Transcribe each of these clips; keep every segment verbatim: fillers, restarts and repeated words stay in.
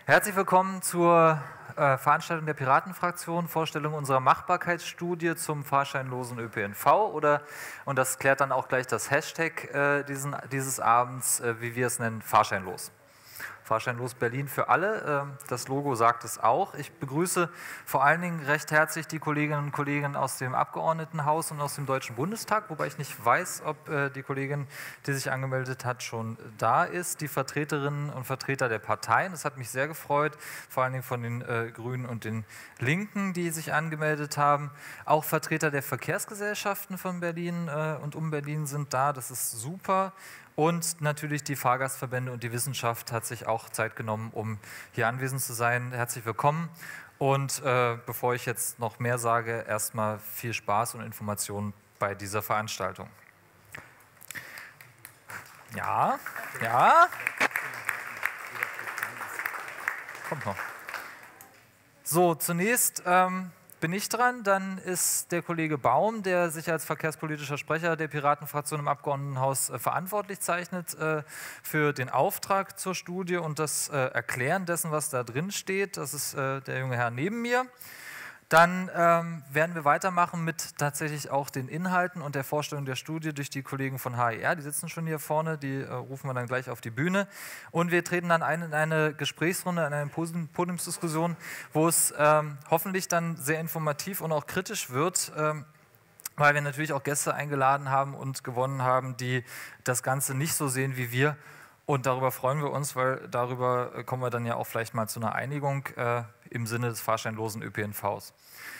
Herzlich willkommen zur äh, Veranstaltung der Piratenfraktion, Vorstellung unserer Machbarkeitsstudie zum fahrscheinlosen Ö P N V oder, und das klärt dann auch gleich das Hashtag äh, diesen, dieses Abends, äh, wie wir es nennen, fahrscheinlos. Fahrscheinlos Berlin für alle, das Logo sagt es auch. Ich begrüße vor allen Dingen recht herzlich die Kolleginnen und Kollegen aus dem Abgeordnetenhaus und aus dem Deutschen Bundestag, wobei ich nicht weiß, ob die Kollegin, die sich angemeldet hat, schon da ist. Die Vertreterinnen und Vertreter der Parteien, das hat mich sehr gefreut, vor allen Dingen von den äh, Grünen und den Linken, die sich angemeldet haben. Auch Vertreter der Verkehrsgesellschaften von Berlin äh, und um Berlin sind da, das ist super. Und natürlich die Fahrgastverbände und die Wissenschaft hat sich auch Zeit genommen, um hier anwesend zu sein. Herzlich willkommen. Und äh, bevor ich jetzt noch mehr sage, erstmal viel Spaß und Informationen bei dieser Veranstaltung. Ja, ja. Kommt noch. So, zunächst ähm, bin ich dran, dann ist der Kollege Baum, der sich als verkehrspolitischer Sprecher der Piratenfraktion im Abgeordnetenhaus äh, verantwortlich zeichnet äh, für den Auftrag zur Studie und das äh, Erklären dessen, was da drin steht. Das ist äh, der junge Herr neben mir. Dann ähm, werden wir weitermachen mit tatsächlich auch den Inhalten und der Vorstellung der Studie durch die Kollegen von H E R. Die sitzen schon hier vorne, die äh, rufen wir dann gleich auf die Bühne. Und wir treten dann ein in eine Gesprächsrunde, in eine Podiumsdiskussion, wo es ähm, hoffentlich dann sehr informativ und auch kritisch wird, ähm, weil wir natürlich auch Gäste eingeladen haben und gewonnen haben, die das Ganze nicht so sehen wie wir. Und darüber freuen wir uns, weil darüber kommen wir dann ja auch vielleicht mal zu einer Einigung äh, im Sinne des fahrscheinlosen Ö P N Vs.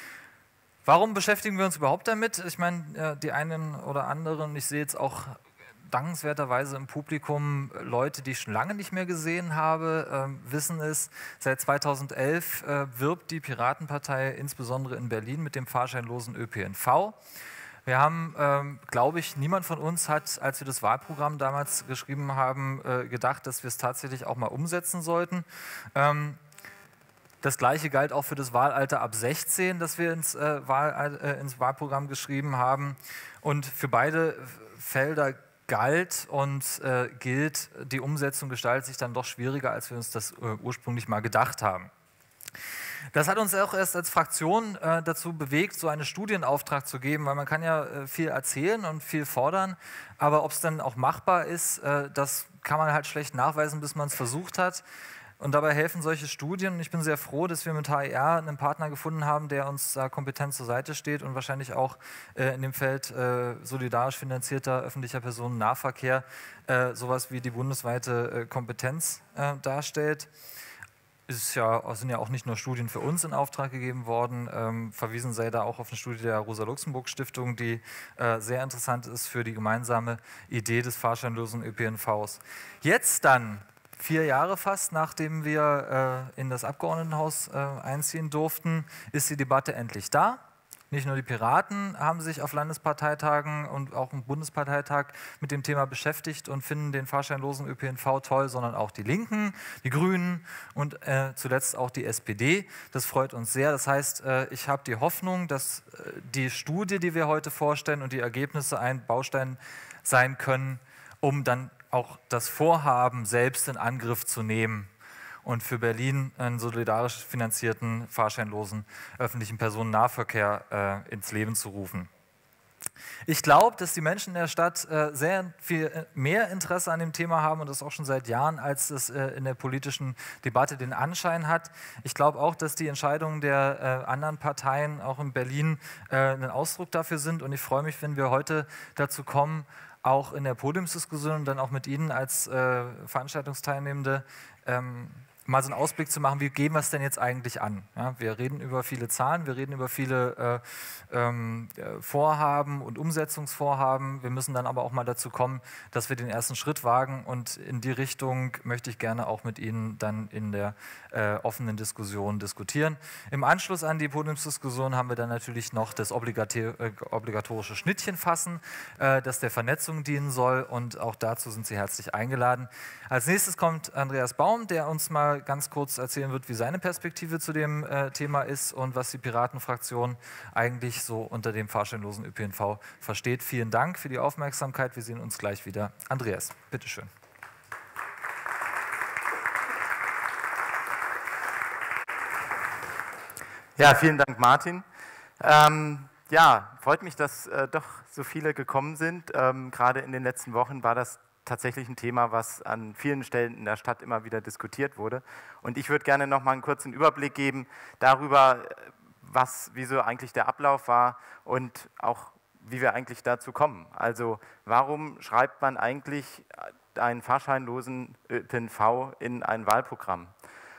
Warum beschäftigen wir uns überhaupt damit? Ich meine, äh, die einen oder anderen, ich sehe jetzt auch dankenswerterweise im Publikum Leute, die ich schon lange nicht mehr gesehen habe, äh, wissen es, seit zweitausendelf äh, wirbt die Piratenpartei insbesondere in Berlin mit dem fahrscheinlosen Ö P N V. Wir haben, ähm, glaube ich, niemand von uns hat, als wir das Wahlprogramm damals geschrieben haben, äh, gedacht, dass wir es tatsächlich auch mal umsetzen sollten. Ähm, das Gleiche galt auch für das Wahlalter ab sechzehn, das wir ins, äh, Wahl, äh, ins Wahlprogramm geschrieben haben. Und für beide Felder galt und äh, gilt, die Umsetzung gestaltet sich dann doch schwieriger, als wir uns das äh, ursprünglich mal gedacht haben. Das hat uns auch erst als Fraktion äh, dazu bewegt, so einen Studienauftrag zu geben, weil man kann ja äh, viel erzählen und viel fordern, aber ob es dann auch machbar ist, äh, das kann man halt schlecht nachweisen, bis man es versucht hat. Und dabei helfen solche Studien. Und ich bin sehr froh, dass wir mit H E R einen Partner gefunden haben, der uns da kompetent zur Seite steht und wahrscheinlich auch äh, in dem Feld äh, solidarisch finanzierter öffentlicher Personennahverkehr äh, sowas wie die bundesweite äh, Kompetenz äh, darstellt. Es ja, sind ja auch nicht nur Studien für uns in Auftrag gegeben worden, ähm, verwiesen sei da auch auf eine Studie der Rosa-Luxemburg-Stiftung, die äh, sehr interessant ist für die gemeinsame Idee des fahrscheinlosen Ö P N Vs. Jetzt dann, vier Jahre fast, nachdem wir äh, in das Abgeordnetenhaus äh, einziehen durften, ist die Debatte endlich da. Nicht nur die Piraten haben sich auf Landesparteitagen und auch im Bundesparteitag mit dem Thema beschäftigt und finden den fahrscheinlosen Ö P N V toll, sondern auch die Linken, die Grünen und äh, zuletzt auch die S P D. Das freut uns sehr. Das heißt, äh, ich habe die Hoffnung, dass äh, die Studie, die wir heute vorstellen und die Ergebnisse ein Baustein sein können, um dann auch das Vorhaben selbst in Angriff zu nehmen und für Berlin einen solidarisch finanzierten, fahrscheinlosen öffentlichen Personennahverkehr äh, ins Leben zu rufen. Ich glaube, dass die Menschen in der Stadt äh, sehr viel mehr Interesse an dem Thema haben und das auch schon seit Jahren, als es äh, in der politischen Debatte den Anschein hat. Ich glaube auch, dass die Entscheidungen der äh, anderen Parteien auch in Berlin äh, ein Ausdruck dafür sind und ich freue mich, wenn wir heute dazu kommen, auch in der Podiumsdiskussion und dann auch mit Ihnen als äh, Veranstaltungsteilnehmende ähm, mal so einen Ausblick zu machen, wie gehen wir es denn jetzt eigentlich an? Ja, wir reden über viele Zahlen, wir reden über viele äh, ähm, Vorhaben und Umsetzungsvorhaben. Wir müssen dann aber auch mal dazu kommen, dass wir den ersten Schritt wagen und in die Richtung möchte ich gerne auch mit Ihnen dann in der äh, offenen Diskussion diskutieren. Im Anschluss an die Podiumsdiskussion haben wir dann natürlich noch das obligator äh, obligatorische Schnittchen fassen, äh, das der Vernetzung dienen soll und auch dazu sind Sie herzlich eingeladen. Als nächstes kommt Andreas Baum, der uns mal ganz kurz erzählen wird, wie seine Perspektive zu dem äh, Thema ist und was die Piratenfraktion eigentlich so unter dem fahrscheinlosen Ö P N V versteht. Vielen Dank für die Aufmerksamkeit. Wir sehen uns gleich wieder. Andreas, bitteschön. Ja, vielen Dank, Martin. Ähm, ja, freut mich, dass äh, doch so viele gekommen sind. Ähm, gerade in den letzten Wochen war das tatsächlich ein Thema, was an vielen Stellen in der Stadt immer wieder diskutiert wurde. Und ich würde gerne noch mal einen kurzen Überblick geben darüber, was, wieso eigentlich der Ablauf war und auch wie wir eigentlich dazu kommen. Also warum schreibt man eigentlich einen fahrscheinlosen Ö P N V in ein Wahlprogramm?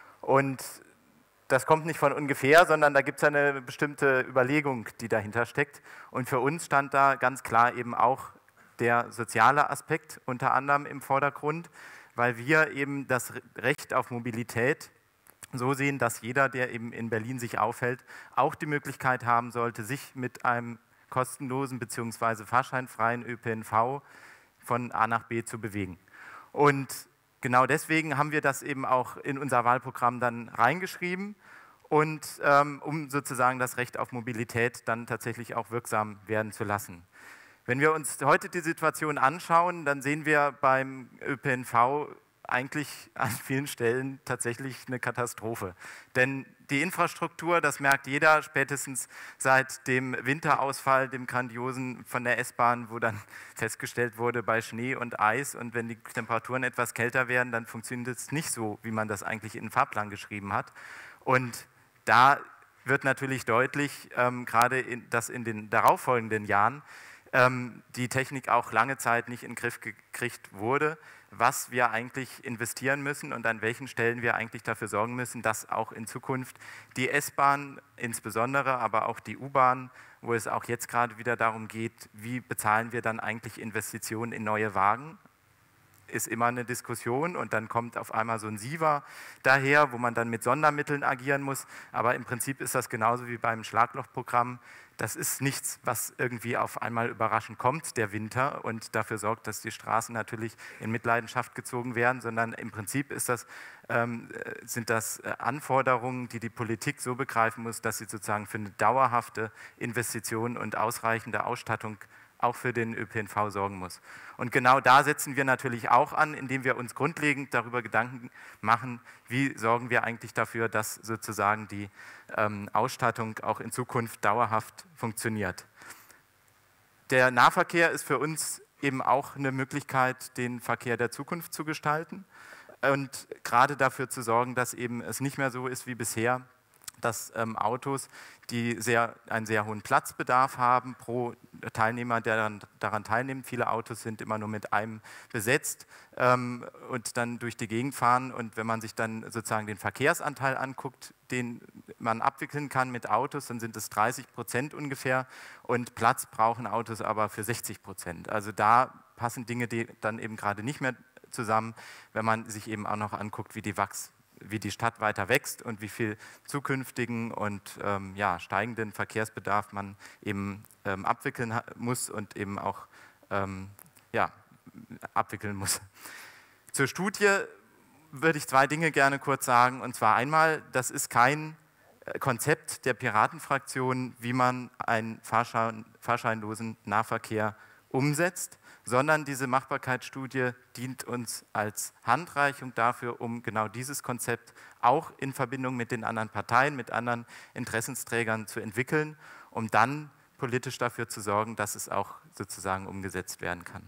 Und das kommt nicht von ungefähr, sondern da gibt es eine bestimmte Überlegung, die dahinter steckt. Und für uns stand da ganz klar eben auch der soziale Aspekt unter anderem im Vordergrund, weil wir eben das Recht auf Mobilität so sehen, dass jeder, der eben in Berlin sich aufhält, auch die Möglichkeit haben sollte, sich mit einem kostenlosen bzw. fahrscheinfreien Ö P N V von A nach B zu bewegen. Und genau deswegen haben wir das eben auch in unser Wahlprogramm dann reingeschrieben und ähm, um sozusagen das Recht auf Mobilität dann tatsächlich auch wirksam werden zu lassen. Wenn wir uns heute die Situation anschauen, dann sehen wir beim Ö P N V eigentlich an vielen Stellen tatsächlich eine Katastrophe. Denn die Infrastruktur, das merkt jeder, spätestens seit dem Winterausfall, dem grandiosen von der S-Bahn, wo dann festgestellt wurde bei Schnee und Eis und wenn die Temperaturen etwas kälter werden, dann funktioniert es nicht so, wie man das eigentlich in den Fahrplan geschrieben hat. Und da wird natürlich deutlich, ähm, gerade in, dass in den darauffolgenden Jahren ähm, die Technik auch lange Zeit nicht in den Griff gekriegt wurde, was wir eigentlich investieren müssen und an welchen Stellen wir eigentlich dafür sorgen müssen, dass auch in Zukunft die S-Bahn insbesondere, aber auch die U-Bahn, wo es auch jetzt gerade wieder darum geht, wie bezahlen wir dann eigentlich Investitionen in neue Wagen, ist immer eine Diskussion und dann kommt auf einmal so ein SIVA daher, wo man dann mit Sondermitteln agieren muss, aber im Prinzip ist das genauso wie beim Schlaglochprogramm. Das ist nichts, was irgendwie auf einmal überraschend kommt, der Winter, und dafür sorgt, dass die Straßen natürlich in Mitleidenschaft gezogen werden, sondern im Prinzip ist das, ähm, sind das Anforderungen, die die Politik so begreifen muss, dass sie sozusagen für eine dauerhafte Investition und ausreichende Ausstattung auch für den Ö P N V sorgen muss. Und genau da setzen wir natürlich auch an, indem wir uns grundlegend darüber Gedanken machen, wie sorgen wir eigentlich dafür, dass sozusagen die ähm, Ausstattung auch in Zukunft dauerhaft funktioniert. Der Nahverkehr ist für uns eben auch eine Möglichkeit, den Verkehr der Zukunft zu gestalten und gerade dafür zu sorgen, dass eben es nicht mehr so ist wie bisher, dass ähm, Autos, die sehr, einen sehr hohen Platzbedarf haben pro Teilnehmer, der dann daran teilnimmt. Viele Autos sind immer nur mit einem besetzt ähm, und dann durch die Gegend fahren. Und wenn man sich dann sozusagen den Verkehrsanteil anguckt, den man abwickeln kann mit Autos, dann sind es dreißig Prozent ungefähr und Platz brauchen Autos aber für sechzig Prozent. Also da passen Dinge die dann eben gerade nicht mehr zusammen, wenn man sich eben auch noch anguckt, wie die Wachs wie die Stadt weiter wächst und wie viel zukünftigen und ähm, ja, steigenden Verkehrsbedarf man eben ähm, abwickeln muss und eben auch ähm, ja, abwickeln muss. Zur Studie würde ich zwei Dinge gerne kurz sagen, und zwar einmal, das ist kein Konzept der Piratenfraktion, wie man einen Fahrschein, fahrscheinlosen Nahverkehr umsetzt, sondern diese Machbarkeitsstudie dient uns als Handreichung dafür, um genau dieses Konzept auch in Verbindung mit den anderen Parteien, mit anderen Interessensträgern zu entwickeln, um dann politisch dafür zu sorgen, dass es auch sozusagen umgesetzt werden kann.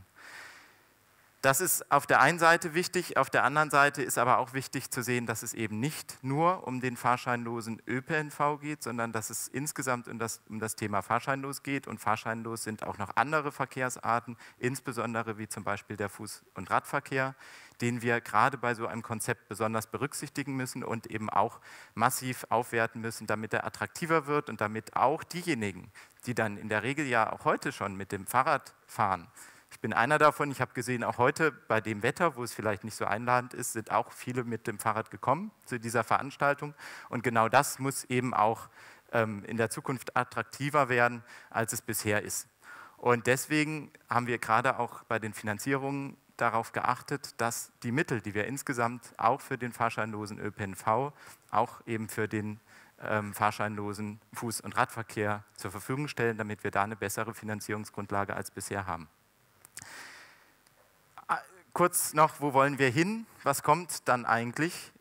Das ist auf der einen Seite wichtig, auf der anderen Seite ist aber auch wichtig zu sehen, dass es eben nicht nur um den fahrscheinlosen Ö P N V geht, sondern dass es insgesamt um das, um das Thema fahrscheinlos geht, und fahrscheinlos sind auch noch andere Verkehrsarten, insbesondere wie zum Beispiel der Fuß- und Radverkehr, den wir gerade bei so einem Konzept besonders berücksichtigen müssen und eben auch massiv aufwerten müssen, damit er attraktiver wird und damit auch diejenigen, die dann in der Regel ja auch heute schon mit dem Fahrrad fahren. Ich bin einer davon, ich habe gesehen, auch heute bei dem Wetter, wo es vielleicht nicht so einladend ist, sind auch viele mit dem Fahrrad gekommen zu dieser Veranstaltung. Und genau das muss eben auch ähm, in der Zukunft attraktiver werden, als es bisher ist. Und deswegen haben wir gerade auch bei den Finanzierungen darauf geachtet, dass die Mittel, die wir insgesamt auch für den fahrscheinlosen Ö P N V, auch eben für den ähm, fahrscheinlosen Fuß- und Radverkehr zur Verfügung stellen, damit wir da eine bessere Finanzierungsgrundlage als bisher haben. Kurz noch, wo wollen wir hin? Was kommt dann eigentlich?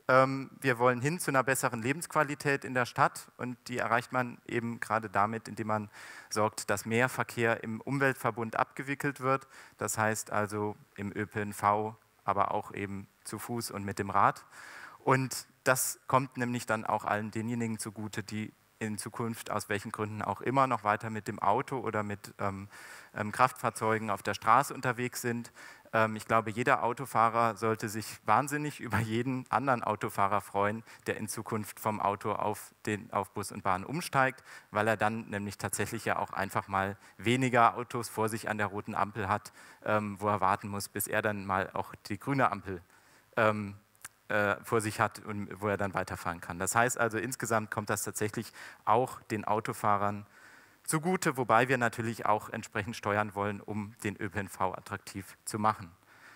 Ähm, wir wollen hin zu einer besseren Lebensqualität in der Stadt und die erreicht man eben gerade damit, indem man sorgt, dass mehr Verkehr im Umweltverbund abgewickelt wird. Das heißt also im Ö P N V, aber auch eben zu Fuß und mit dem Rad. Und das kommt nämlich dann auch allen denjenigen zugute, die in Zukunft aus welchen Gründen auch immer noch weiter mit dem Auto oder mit ähm, ähm, Kraftfahrzeugen auf der Straße unterwegs sind. Ähm, ich glaube, jeder Autofahrer sollte sich wahnsinnig über jeden anderen Autofahrer freuen, der in Zukunft vom Auto auf, den, auf Bus und Bahn umsteigt, weil er dann nämlich tatsächlich ja auch einfach mal weniger Autos vor sich an der roten Ampel hat, ähm, wo er warten muss, bis er dann mal auch die grüne Ampel ähm, vor sich hat und wo er dann weiterfahren kann. Das heißt also, insgesamt kommt das tatsächlich auch den Autofahrern zugute, wobei wir natürlich auch entsprechend steuern wollen, um den Ö P N V attraktiv zu machen.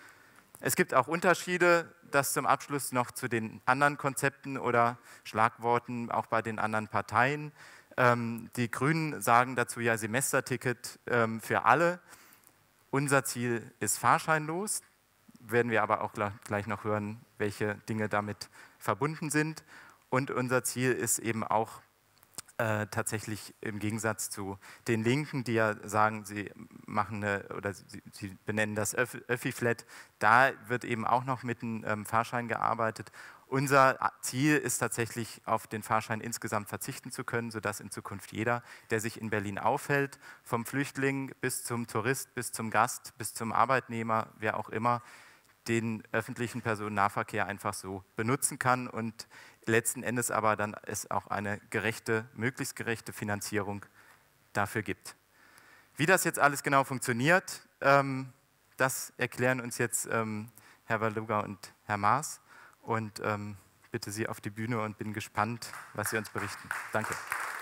Es gibt auch Unterschiede, das zum Abschluss noch zu den anderen Konzepten oder Schlagworten, auch bei den anderen Parteien. Ähm, die Grünen sagen dazu ja Semesterticket ähm, für alle. Unser Ziel ist fahrscheinlos. Werden wir aber auch gleich noch hören, welche Dinge damit verbunden sind. Und unser Ziel ist eben auch äh, tatsächlich im Gegensatz zu den Linken, die ja sagen, sie machen eine, oder sie, sie benennen das Öffi-Flat, da wird eben auch noch mit einem ähm, Fahrschein gearbeitet. Unser Ziel ist tatsächlich, auf den Fahrschein insgesamt verzichten zu können, sodass in Zukunft jeder, der sich in Berlin aufhält, vom Flüchtling bis zum Tourist, bis zum Gast, bis zum Arbeitnehmer, wer auch immer, den öffentlichen Personennahverkehr einfach so benutzen kann und letzten Endes aber dann es auch eine gerechte, möglichst gerechte Finanzierung dafür gibt. Wie das jetzt alles genau funktioniert, ähm, das erklären uns jetzt ähm, Herr Waluga und Herr Maas und ähm, bitte Sie auf die Bühne und bin gespannt, was Sie uns berichten. Danke.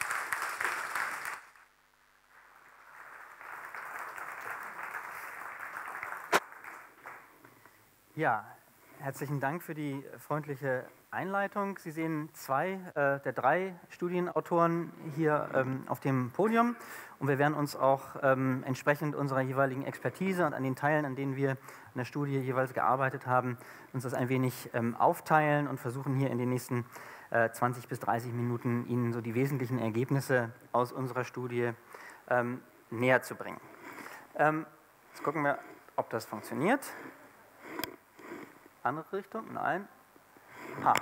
Ja, herzlichen Dank für die freundliche Einleitung. Sie sehen zwei äh, der drei Studienautoren hier ähm, auf dem Podium und wir werden uns auch ähm, entsprechend unserer jeweiligen Expertise und an den Teilen, an denen wir in der Studie jeweils gearbeitet haben, uns das ein wenig ähm, aufteilen und versuchen hier in den nächsten äh, zwanzig bis dreißig Minuten Ihnen so die wesentlichen Ergebnisse aus unserer Studie ähm, näher zu bringen. Ähm, jetzt gucken wir, ob das funktioniert. Andere Richtung? Nein. Ah.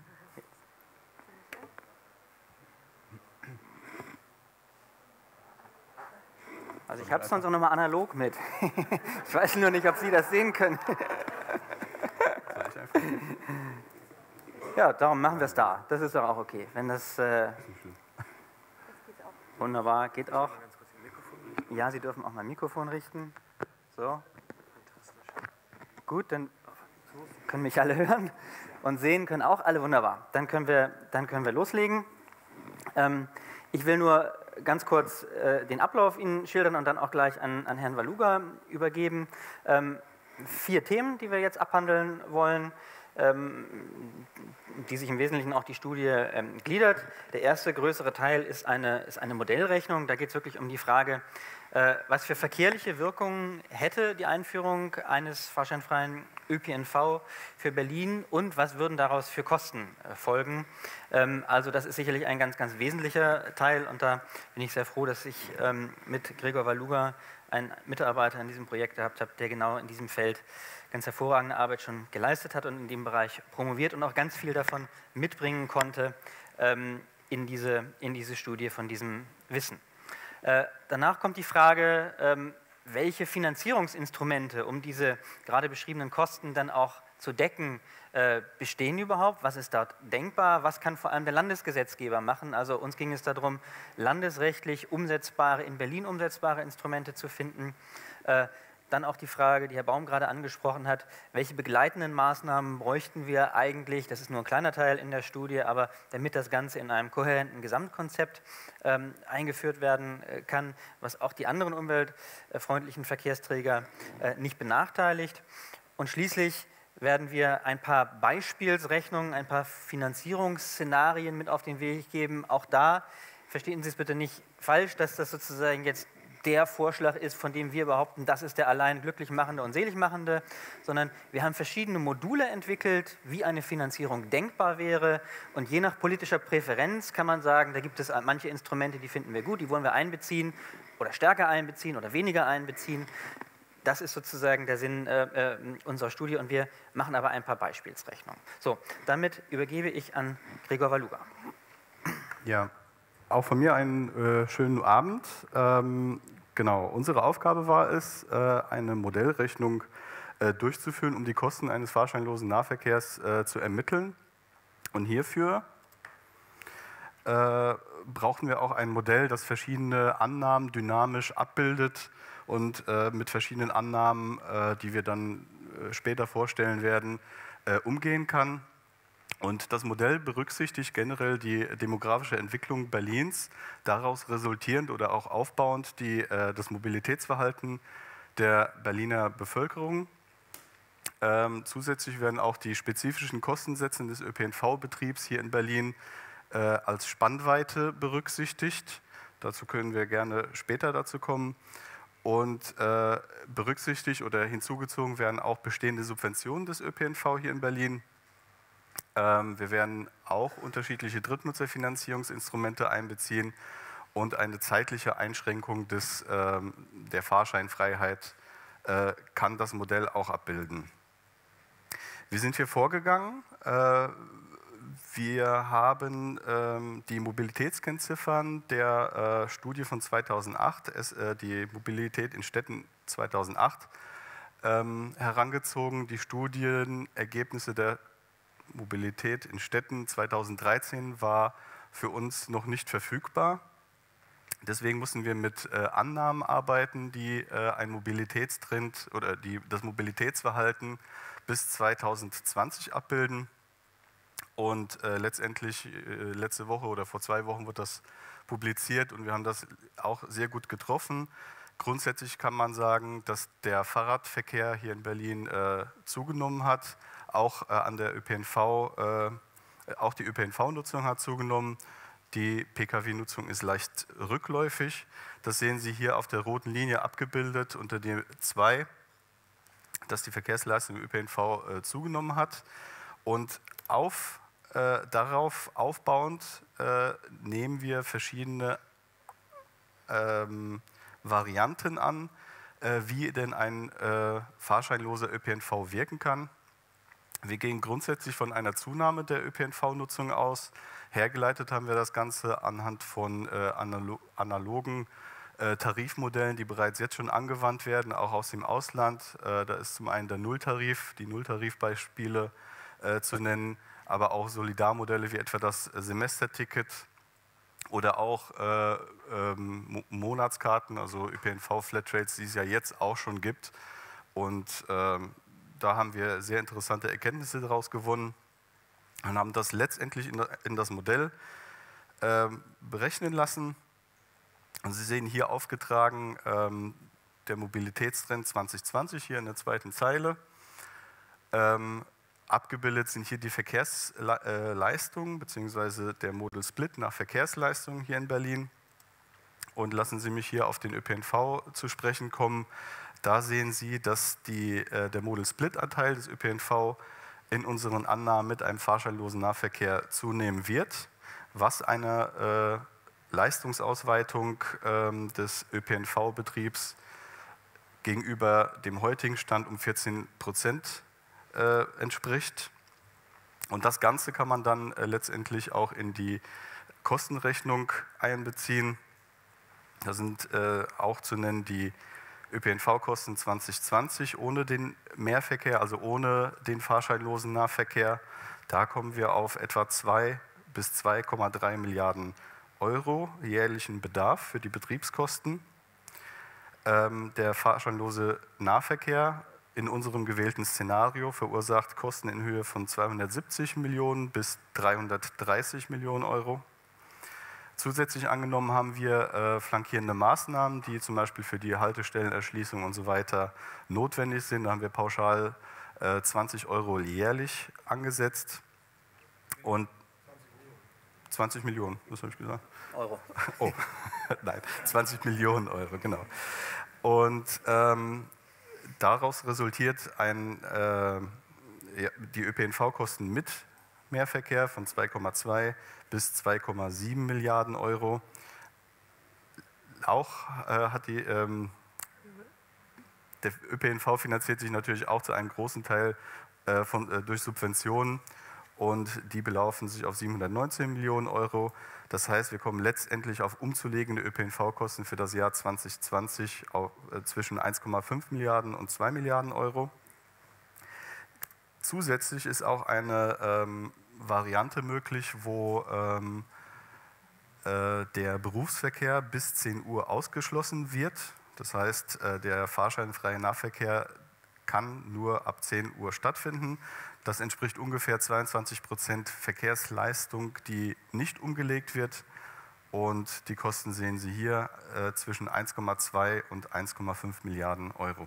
Also ich habe es sonst auch nochmal analog mit. Ich weiß nur nicht, ob Sie das sehen können. Ja, darum machen wir es da. Das ist doch auch okay. Wenn das äh, wunderbar, geht auch. Ja, Sie dürfen auch mal ein Mikrofon richten. So. Gut, dann können mich alle hören und sehen können auch alle, wunderbar. Dann können wir, dann können wir loslegen. Ähm, ich will nur ganz kurz äh, den Ablauf Ihnen schildern und dann auch gleich an, an Herrn Waluga übergeben. Ähm, vier Themen, die wir jetzt abhandeln wollen, ähm, die sich im Wesentlichen auch die Studie ähm, gliedert. Der erste größere Teil ist eine, ist eine Modellrechnung. Da geht es wirklich um die Frage, äh, was für verkehrliche Wirkungen hätte die Einführung eines fahrscheinfreien Ö P N V für Berlin und was würden daraus für Kosten äh, folgen. Ähm, also das ist sicherlich ein ganz, ganz wesentlicher Teil und da bin ich sehr froh, dass ich ähm, mit Gregor Waluga einen Mitarbeiter in diesem Projekt gehabt habe, der genau in diesem Feld ganz hervorragende Arbeit schon geleistet hat und in dem Bereich promoviert und auch ganz viel davon mitbringen konnte ähm, in, diese, in diese Studie von diesem Wissen. Äh, danach kommt die Frage, ähm, welche Finanzierungsinstrumente, um diese gerade beschriebenen Kosten dann auch zu decken, äh, bestehen überhaupt? Was ist dort denkbar? Was kann vor allem der Landesgesetzgeber machen? Also uns ging es darum, landesrechtlich umsetzbare, in Berlin umsetzbare Instrumente zu finden. Äh, Dann auch die Frage, die Herr Baum gerade angesprochen hat, welche begleitenden Maßnahmen bräuchten wir eigentlich, das ist nur ein kleiner Teil in der Studie, aber damit das Ganze in einem kohärenten Gesamtkonzept ähm, eingeführt werden äh, kann, was auch die anderen umweltfreundlichen Verkehrsträger äh, nicht benachteiligt. Und schließlich werden wir ein paar Beispielsrechnungen, ein paar Finanzierungsszenarien mit auf den Weg geben. Auch da, verstehen Sie es bitte nicht falsch, dass das sozusagen jetzt der Vorschlag ist, von dem wir behaupten, das ist der allein glücklich machende und selig machende, sondern wir haben verschiedene Module entwickelt, wie eine Finanzierung denkbar wäre. Und je nach politischer Präferenz kann man sagen, da gibt es manche Instrumente, die finden wir gut, die wollen wir einbeziehen oder stärker einbeziehen oder weniger einbeziehen. Das ist sozusagen der Sinn äh, unserer Studie und wir machen aber ein paar Beispielsrechnungen. So, damit übergebe ich an Gregor Waluga. Ja, auch von mir einen äh, schönen Abend. Ähm, genau, unsere Aufgabe war es, äh, eine Modellrechnung äh, durchzuführen, um die Kosten eines fahrscheinlosen Nahverkehrs äh, zu ermitteln. Und hierfür äh, brauchten wir auch ein Modell, das verschiedene Annahmen dynamisch abbildet und äh, mit verschiedenen Annahmen, äh, die wir dann äh, später vorstellen werden, äh, umgehen kann. Und das Modell berücksichtigt generell die demografische Entwicklung Berlins, daraus resultierend oder auch aufbauend die, äh, das Mobilitätsverhalten der Berliner Bevölkerung. Ähm, zusätzlich werden auch die spezifischen Kostensätze des Ö P N V-Betriebs hier in Berlin äh, als Spannweite berücksichtigt. Dazu können wir gerne später dazu kommen. Und äh, berücksichtigt oder hinzugezogen werden auch bestehende Subventionen des Ö P N V hier in Berlin. Ähm, wir werden auch unterschiedliche Drittnutzerfinanzierungsinstrumente einbeziehen und eine zeitliche Einschränkung des, ähm, der Fahrscheinfreiheit äh, kann das Modell auch abbilden. Wir sind hier vorgegangen. Äh, wir haben ähm, die Mobilitätskennziffern der äh, Studie von zweitausendacht, es, äh, die Mobilität in Städten zweitausendacht, ähm, herangezogen. Die Studienergebnisse der Mobilität in Städten zweitausenddreizehn war für uns noch nicht verfügbar. Deswegen mussten wir mit äh, Annahmen arbeiten, die äh, ein Mobilitätstrend oder die, das Mobilitätsverhalten bis zweitausendzwanzig abbilden. Und äh, letztendlich, äh, letzte Woche oder vor zwei Wochen wurde das publiziert und wir haben das auch sehr gut getroffen. Grundsätzlich kann man sagen, dass der Fahrradverkehr hier in Berlin äh, zugenommen hat. Auch äh, an der Ö P N V, äh, auch die Ö P N V-Nutzung hat zugenommen. Die P K W-Nutzung ist leicht rückläufig. Das sehen Sie hier auf der roten Linie abgebildet unter dem zwei, dass die Verkehrsleistung im Ö P N V äh, zugenommen hat. Und auf, äh, darauf aufbauend äh, nehmen wir verschiedene ähm, Varianten an, äh, wie denn ein äh, fahrscheinloser Ö P N V wirken kann. Wir gehen grundsätzlich von einer Zunahme der Ö P N V-Nutzung aus. Hergeleitet haben wir das Ganze anhand von äh, analo analogen äh, Tarifmodellen, die bereits jetzt schon angewandt werden, auch aus dem Ausland. Äh, da ist zum einen der Nulltarif, die Nulltarifbeispiele äh, zu nennen, aber auch Solidarmodelle wie etwa das Semesterticket oder auch äh, ähm, Monatskarten, also Ö P N V-Flatrates, die es ja jetzt auch schon gibt. Und ähm, da haben wir sehr interessante Erkenntnisse daraus gewonnen und haben das letztendlich in das Modell äh, berechnen lassen. Und Sie sehen hier aufgetragen ähm, der Mobilitätstrend zwanzig zwanzig hier in der zweiten Zeile. Ähm, abgebildet sind hier die Verkehrsleistungen bzw. der Modal Split nach Verkehrsleistungen hier in Berlin. Und lassen Sie mich hier auf den Ö P N V zu sprechen kommen. Da sehen Sie, dass die, äh, der Modal-Split-Anteil des Ö P N V in unseren Annahmen mit einem fahrscheinlosen Nahverkehr zunehmen wird, was einer äh, Leistungsausweitung äh, des Ö P N V-Betriebs gegenüber dem heutigen Stand um vierzehn Prozent äh, entspricht. Und das Ganze kann man dann äh, letztendlich auch in die Kostenrechnung einbeziehen. Da sind äh, auch zu nennen die Ö P N V-Kosten zwanzig zwanzig ohne den Mehrverkehr, also ohne den fahrscheinlosen Nahverkehr. Da kommen wir auf etwa zwei bis zwei Komma drei Milliarden Euro jährlichen Bedarf für die Betriebskosten. Ähm, der fahrscheinlose Nahverkehr in unserem gewählten Szenario verursacht Kosten in Höhe von zweihundertsiebzig Millionen bis dreihundertdreißig Millionen Euro. Zusätzlich angenommen haben wir äh, flankierende Maßnahmen, die zum Beispiel für die Haltestellenerschließung und so weiter notwendig sind. Da haben wir pauschal äh, zwanzig Euro jährlich angesetzt und zwanzig Millionen, was habe ich gesagt? Euro. Oh, nein, zwanzig Millionen Euro, genau. Und ähm, daraus resultiert ein, äh, ja, die ÖPNV-Kosten mit Mehrverkehr von zwei Komma zwei bis zwei Komma sieben Milliarden Euro. Auch äh, hat die, ähm, der ÖPNV finanziert sich natürlich auch zu einem großen Teil äh, von, äh, durch Subventionen und die belaufen sich auf siebenhundertneunzehn Millionen Euro. Das heißt, wir kommen letztendlich auf umzulegende ÖPNV-Kosten für das Jahr zwanzig zwanzig auf, äh, zwischen eins Komma fünf Milliarden und zwei Milliarden Euro. Zusätzlich ist auch eine ähm, Variante möglich, wo ähm, äh, der Berufsverkehr bis zehn Uhr ausgeschlossen wird. Das heißt, äh, der fahrscheinfreie Nahverkehr kann nur ab zehn Uhr stattfinden. Das entspricht ungefähr zweiundzwanzig Prozent Verkehrsleistung, die nicht umgelegt wird. Und die Kosten sehen Sie hier äh, zwischen eins Komma zwei und eins Komma fünf Milliarden Euro.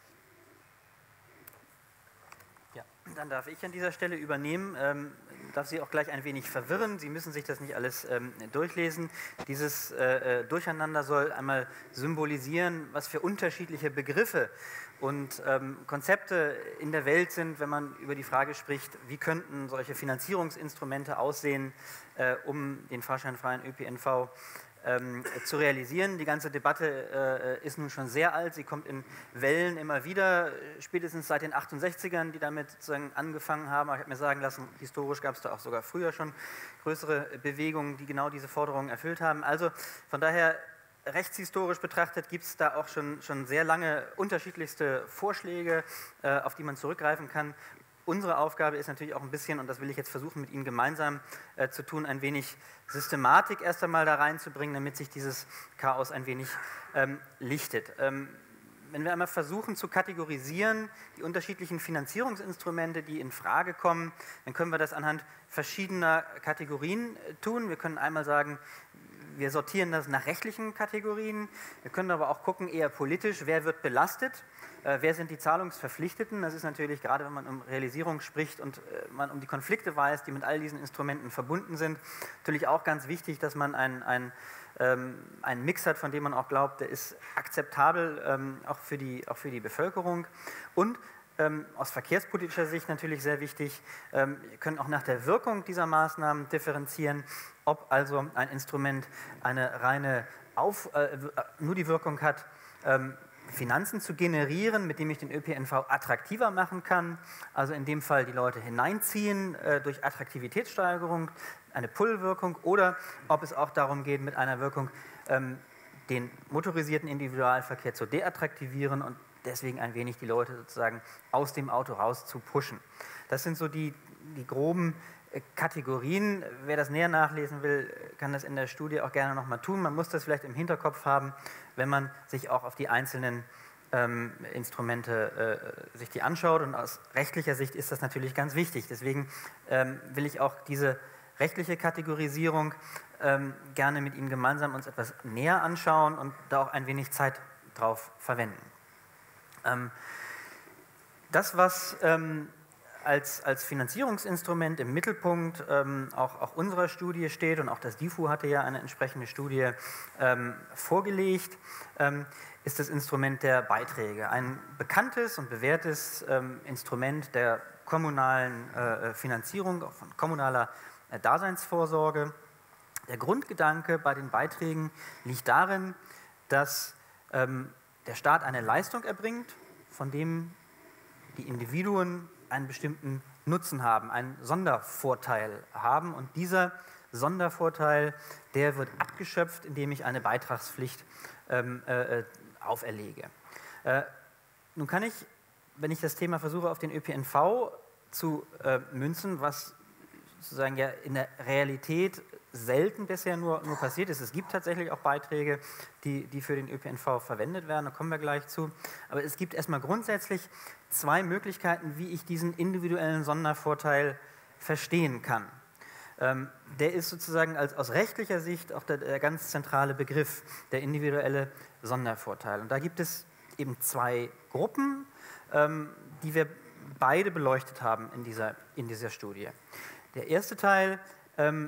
Ja, dann darf ich an dieser Stelle übernehmen, ähm, darf Sie auch gleich ein wenig verwirren. Sie müssen sich das nicht alles ähm, durchlesen. Dieses äh, Durcheinander soll einmal symbolisieren, was für unterschiedliche Begriffe und ähm, Konzepte in der Welt sind, wenn man über die Frage spricht, wie könnten solche Finanzierungsinstrumente aussehen, äh, um den fahrscheinfreien ÖPNV Ähm, zu realisieren. Die ganze Debatte äh, ist nun schon sehr alt, sie kommt in Wellen immer wieder, spätestens seit den achtundsechzigern, die damit sozusagen angefangen haben. Aber ich habe mir sagen lassen, historisch gab es da auch sogar früher schon größere Bewegungen, die genau diese Forderungen erfüllt haben. Also von daher, rechtshistorisch betrachtet, gibt es da auch schon, schon sehr lange unterschiedlichste Vorschläge, äh, auf die man zurückgreifen kann. Unsere Aufgabe ist natürlich auch ein bisschen, und das will ich jetzt versuchen mit Ihnen gemeinsam äh, zu tun, ein wenig Systematik erst einmal da reinzubringen, damit sich dieses Chaos ein wenig ähm, lichtet. Ähm, wenn wir einmal versuchen zu kategorisieren, die unterschiedlichen Finanzierungsinstrumente, die in Frage kommen, dann können wir das anhand verschiedener Kategorien äh, tun. Wir können einmal sagen, wir sortieren das nach rechtlichen Kategorien, wir können aber auch gucken, eher politisch, wer wird belastet. Äh, wer sind die Zahlungsverpflichteten? Das ist natürlich, gerade wenn man um Realisierung spricht und äh, man um die Konflikte weiß, die mit all diesen Instrumenten verbunden sind, natürlich auch ganz wichtig, dass man ein, ein, ähm, einen Mix hat, von dem man auch glaubt, der ist akzeptabel, ähm, auch, für die, auch für die Bevölkerung. Und ähm, aus verkehrspolitischer Sicht natürlich sehr wichtig, ähm, wir können auch nach der Wirkung dieser Maßnahmen differenzieren, ob also ein Instrument eine reine Auf, äh, nur die Wirkung hat, ähm, Finanzen zu generieren, mit dem ich den ÖPNV attraktiver machen kann, also in dem Fall die Leute hineinziehen äh, durch Attraktivitätssteigerung, eine Pull-Wirkung, oder ob es auch darum geht, mit einer Wirkung ähm, den motorisierten Individualverkehr zu deattraktivieren und deswegen ein wenig die Leute sozusagen aus dem Auto raus zu pushen. Das sind so die, die groben äh, Kategorien. Wer das näher nachlesen will, kann das in der Studie auch gerne nochmal tun. Man muss das vielleicht im Hinterkopf haben, wenn man sich auch auf die einzelnen ähm, Instrumente äh, sich die anschaut. Und aus rechtlicher Sicht ist das natürlich ganz wichtig. Deswegen ähm, will ich auch diese rechtliche Kategorisierung ähm, gerne mit Ihnen gemeinsam uns etwas näher anschauen und da auch ein wenig Zeit drauf verwenden. Ähm, das, was ähm, Als, als Finanzierungsinstrument im Mittelpunkt ähm, auch, auch unserer Studie steht, und auch das D I F U hatte ja eine entsprechende Studie ähm, vorgelegt, ähm, ist das Instrument der Beiträge. Ein bekanntes und bewährtes ähm, Instrument der kommunalen äh, Finanzierung, auch von kommunaler äh, Daseinsvorsorge. Der Grundgedanke bei den Beiträgen liegt darin, dass ähm, der Staat eine Leistung erbringt, von dem die Individuen einen bestimmten Nutzen haben, einen Sondervorteil haben, und dieser Sondervorteil, der wird abgeschöpft, indem ich eine Beitragspflicht ähm, äh, auferlege. Äh, nun kann ich, wenn ich das Thema versuche auf den ÖPNV zu äh, münzen, was sozusagen ja in der Realität selten bisher nur, nur passiert ist. Es gibt tatsächlich auch Beiträge, die, die für den ÖPNV verwendet werden, da kommen wir gleich zu. Aber es gibt erstmal grundsätzlich zwei Möglichkeiten, wie ich diesen individuellen Sondervorteil verstehen kann. Ähm, der ist sozusagen als, aus rechtlicher Sicht auch der, der ganz zentrale Begriff, der individuelle Sondervorteil. Und da gibt es eben zwei Gruppen, ähm, die wir beide beleuchtet haben in dieser, in dieser Studie. Der erste Teil ähm,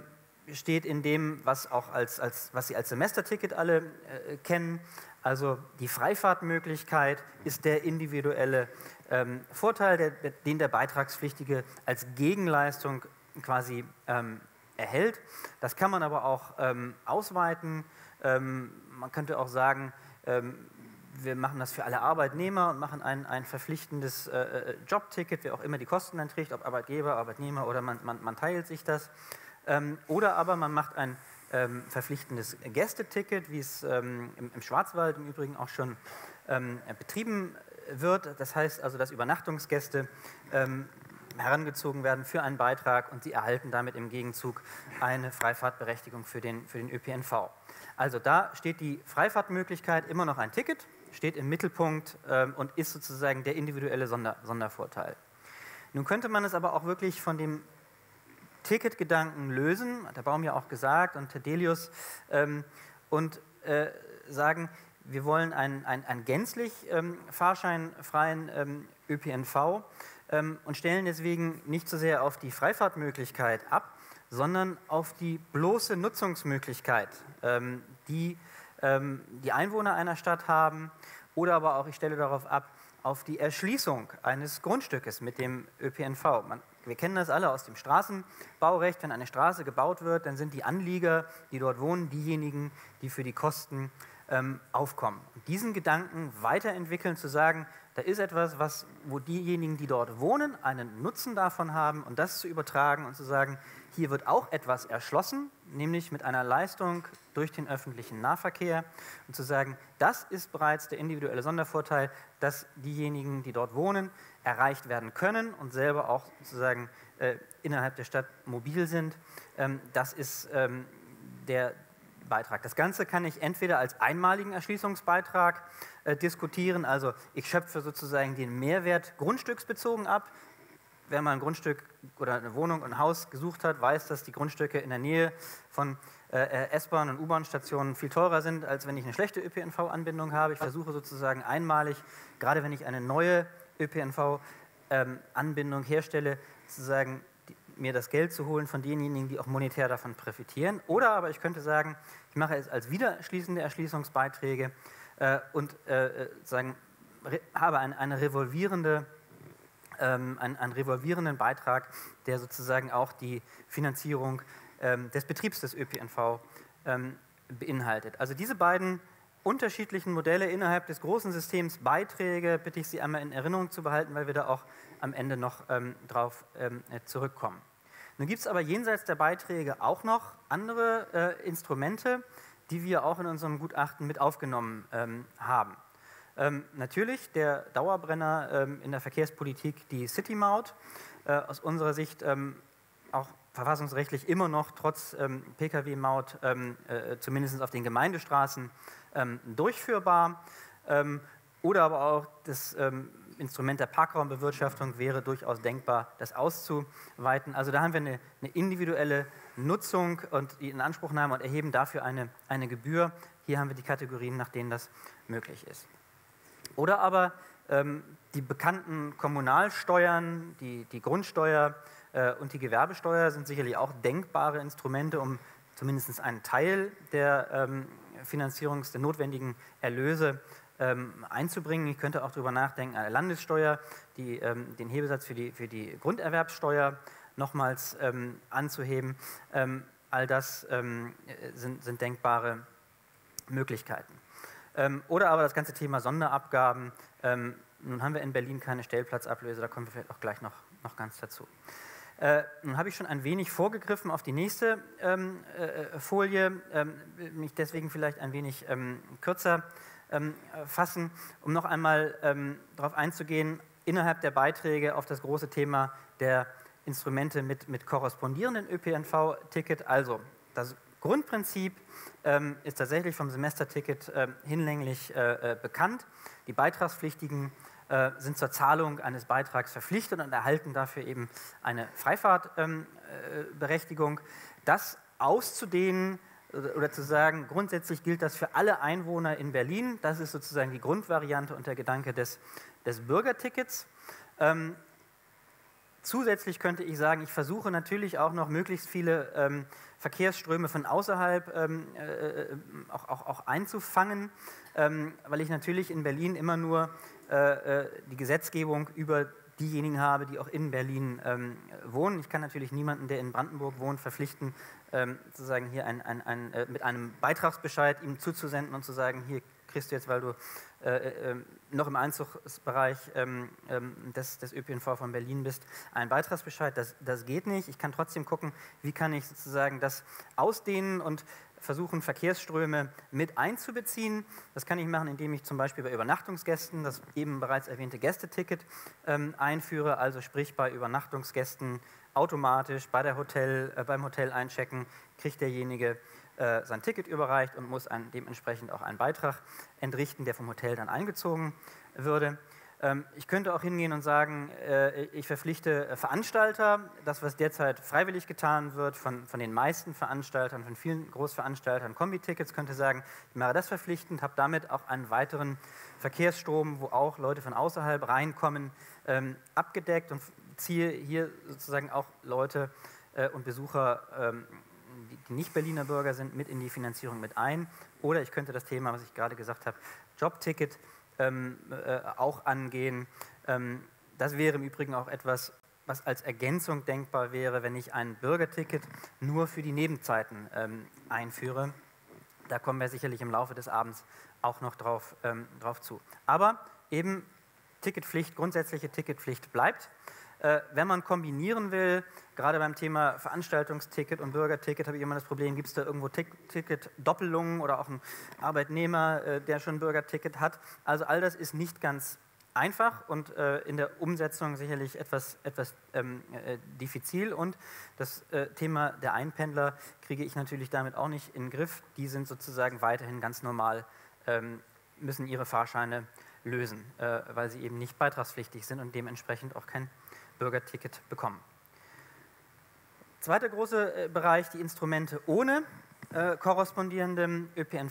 steht in dem, was, auch als, als, was Sie als Semesterticket alle äh, kennen. Also die Freifahrtmöglichkeit ist der individuelle ähm, Vorteil, der, den der Beitragspflichtige als Gegenleistung quasi ähm, erhält. Das kann man aber auch ähm, ausweiten. Ähm, man könnte auch sagen, ähm, wir machen das für alle Arbeitnehmer und machen ein, ein verpflichtendes äh, Jobticket, wer auch immer die Kosten dann trägt, ob Arbeitgeber, Arbeitnehmer oder man, man, man teilt sich das. Ähm, oder aber man macht ein ähm, verpflichtendes Gästeticket, wie es ähm, im, im Schwarzwald im Übrigen auch schon ähm, betrieben wird. Das heißt also, dass Übernachtungsgäste ähm, herangezogen werden für einen Beitrag und sie erhalten damit im Gegenzug eine Freifahrtberechtigung für den, für den Ö P N V. Also da steht die Freifahrtmöglichkeit immer noch ein Ticket, steht im Mittelpunkt ähm, und ist sozusagen der individuelle Sonder, Sondervorteil. Nun könnte man es aber auch wirklich von dem Ticketgedanken lösen, hat der Baum ja auch gesagt und Herr Delius, ähm, und äh, sagen, wir wollen einen, einen, einen gänzlich ähm, fahrscheinfreien ähm, Ö P N V ähm, und stellen deswegen nicht so sehr auf die Freifahrtmöglichkeit ab, sondern auf die bloße Nutzungsmöglichkeit, ähm, die ähm, die Einwohner einer Stadt haben, oder aber auch, ich stelle darauf ab, auf die Erschließung eines Grundstückes mit dem Ö P N V. Man, wir kennen das alle aus dem Straßenbaurecht. Wenn eine Straße gebaut wird, dann sind die Anlieger, die dort wohnen, diejenigen, die für die Kosten ähm, aufkommen. Und diesen Gedanken weiterentwickeln, zu sagen, da ist etwas, was, wo diejenigen, die dort wohnen, einen Nutzen davon haben, und das zu übertragen und zu sagen, hier wird auch etwas erschlossen, nämlich mit einer Leistung durch den öffentlichen Nahverkehr, und zu sagen, das ist bereits der individuelle Sondervorteil, dass diejenigen, die dort wohnen, erreicht werden können und selber auch sozusagen äh, innerhalb der Stadt mobil sind. Ähm, das ist ähm, der Beitrag. Das Ganze kann ich entweder als einmaligen Erschließungsbeitrag äh, diskutieren, also ich schöpfe sozusagen den Mehrwert grundstücksbezogen ab. Wer mal ein Grundstück oder eine Wohnung, ein Haus gesucht hat, weiß, dass die Grundstücke in der Nähe von äh, S-Bahn- und U-Bahn-Stationen viel teurer sind, als wenn ich eine schlechte Ö P N V-Anbindung habe. Ich versuche sozusagen einmalig, gerade wenn ich eine neue Ö P N V-Anbindung herstelle, sozusagen die, mir das Geld zu holen von denjenigen, die auch monetär davon profitieren. Oder aber ich könnte sagen, ich mache es als widerschließende Erschließungsbeiträge äh, und äh, sagen, habe eine, eine revolvierende Ähm, einen, einen revolvierenden Beitrag, der sozusagen auch die Finanzierung ähm, des Betriebs des Ö P N V ähm, beinhaltet. Also diese beiden unterschiedlichen Modelle innerhalb des großen Systems Beiträge bitte ich Sie einmal in Erinnerung zu behalten, weil wir da auch am Ende noch ähm, drauf ähm, zurückkommen. Nun gibt es aber jenseits der Beiträge auch noch andere äh, Instrumente, die wir auch in unserem Gutachten mit aufgenommen ähm, haben. Ähm, natürlich der Dauerbrenner ähm, in der Verkehrspolitik, die City-Maut, äh, aus unserer Sicht ähm, auch verfassungsrechtlich immer noch trotz ähm, P K W-Maut ähm, äh, zumindest auf den Gemeindestraßen ähm, durchführbar. Ähm, oder aber auch das ähm, Instrument der Parkraumbewirtschaftung wäre durchaus denkbar, das auszuweiten. Also da haben wir eine, eine individuelle Nutzung und die Inanspruchnahme und erheben dafür eine, eine Gebühr. Hier haben wir die Kategorien, nach denen das möglich ist. Oder aber ähm, die bekannten Kommunalsteuern, die, die Grundsteuer äh, und die Gewerbesteuer sind sicherlich auch denkbare Instrumente, um zumindest einen Teil der ähm, Finanzierung der notwendigen Erlöse ähm, einzubringen. Ich könnte auch darüber nachdenken, eine Landessteuer, die, ähm, den Hebesatz für die, für die Grunderwerbssteuer nochmals ähm, anzuheben. Ähm, all das ähm, sind, sind denkbare Möglichkeiten. Ähm, oder aber das ganze Thema Sonderabgaben. Ähm, nun haben wir in Berlin keine Stellplatzablöse, da kommen wir vielleicht auch gleich noch, noch ganz dazu. Äh, nun habe ich schon ein wenig vorgegriffen auf die nächste ähm, äh, Folie, ähm, mich deswegen vielleicht ein wenig ähm, kürzer ähm, fassen, um noch einmal ähm, darauf einzugehen, innerhalb der Beiträge auf das große Thema der Instrumente mit, mit korrespondierenden Ö P N V-Ticket, also das Grundprinzip ähm, ist tatsächlich vom Semesterticket äh, hinlänglich äh, bekannt. Die Beitragspflichtigen äh, sind zur Zahlung eines Beitrags verpflichtet und erhalten dafür eben eine Freifahrtberechtigung. Ähm, äh, das auszudehnen oder, oder zu sagen, grundsätzlich gilt das für alle Einwohner in Berlin, das ist sozusagen die Grundvariante und der Gedanke des, des Bürgertickets. Ähm, Zusätzlich könnte ich sagen, ich versuche natürlich auch noch möglichst viele ähm, Verkehrsströme von außerhalb ähm, äh, auch, auch, auch einzufangen, ähm, weil ich natürlich in Berlin immer nur äh, die Gesetzgebung über diejenigen habe, die auch in Berlin ähm, wohnen. Ich kann natürlich niemanden, der in Brandenburg wohnt, verpflichten, ähm, sozusagen hier ein, ein, ein, äh, mit einem Beitragsbescheid ihm zuzusenden und zu sagen, hier kriegst du jetzt, weil du äh, äh, noch im Einzugsbereich ähm, des, des Ö P N V von Berlin bist, einen Beitragsbescheid. Das, das geht nicht. Ich kann trotzdem gucken, wie kann ich sozusagen das ausdehnen und versuchen, Verkehrsströme mit einzubeziehen. Das kann ich machen, indem ich zum Beispiel bei Übernachtungsgästen das eben bereits erwähnte Gästeticket ähm, einführe, also sprich bei Übernachtungsgästen automatisch bei der Hotel, äh, beim Hotel einchecken, kriegt derjenige äh, sein Ticket überreicht und muss ein, dementsprechend auch einen Beitrag entrichten, der vom Hotel dann eingezogen würde. Ähm, ich könnte auch hingehen und sagen, äh, ich verpflichte Veranstalter, das was derzeit freiwillig getan wird von, von den meisten Veranstaltern, von vielen Großveranstaltern, Kombi-Tickets, könnte sagen, ich mache das verpflichtend, habe damit auch einen weiteren Verkehrsstrom, wo auch Leute von außerhalb reinkommen, ähm, abgedeckt und ziehe hier sozusagen auch Leute äh, und Besucher, ähm, die, die nicht Berliner Bürger sind, mit in die Finanzierung mit ein. Oder ich könnte das Thema, was ich gerade gesagt habe, Jobticket, ähm, äh, auch angehen. Ähm, das wäre im Übrigen auch etwas, was als Ergänzung denkbar wäre, wenn ich ein Bürgerticket nur für die Nebenzeiten ähm, einführe. Da kommen wir sicherlich im Laufe des Abends auch noch drauf, ähm, drauf zu. Aber eben Ticketpflicht, grundsätzliche Ticketpflicht bleibt. Äh, wenn man kombinieren will, gerade beim Thema Veranstaltungsticket und Bürgerticket, habe ich immer das Problem, gibt es da irgendwo Ticket-Doppelungen oder auch einen Arbeitnehmer, äh, der schon ein Bürgerticket hat. Also all das ist nicht ganz einfach und äh, in der Umsetzung sicherlich etwas, etwas ähm, äh, diffizil. Und das äh, Thema der Einpendler kriege ich natürlich damit auch nicht in den Griff. Die sind sozusagen weiterhin ganz normal, ähm, müssen ihre Fahrscheine lösen, äh, weil sie eben nicht beitragspflichtig sind und dementsprechend auch kein Bürgerticket bekommen. Zweiter großer äh, Bereich, die Instrumente ohne äh, korrespondierendem Ö P N